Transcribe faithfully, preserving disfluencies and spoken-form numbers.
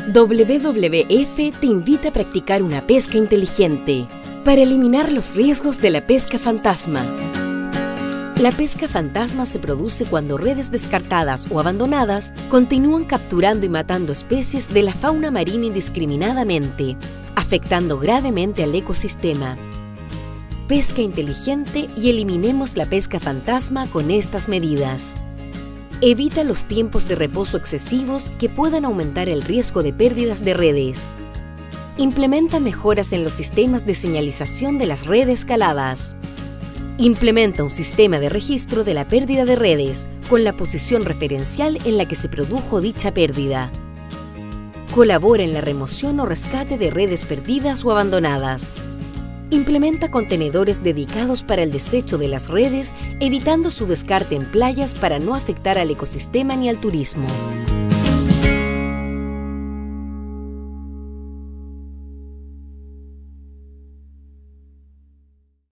W W F te invita a practicar una pesca inteligente para eliminar los riesgos de la pesca fantasma. La pesca fantasma se produce cuando redes descartadas o abandonadas continúan capturando y matando especies de la fauna marina indiscriminadamente, afectando gravemente al ecosistema. Pesca inteligente y eliminemos la pesca fantasma con estas medidas. Evita los tiempos de reposo excesivos que puedan aumentar el riesgo de pérdidas de redes. Implementa mejoras en los sistemas de señalización de las redes caladas. Implementa un sistema de registro de la pérdida de redes con la posición referencial en la que se produjo dicha pérdida. Colabora en la remoción o rescate de redes perdidas o abandonadas. Implementa contenedores dedicados para el desecho de las redes, evitando su descarte en playas para no afectar al ecosistema ni al turismo.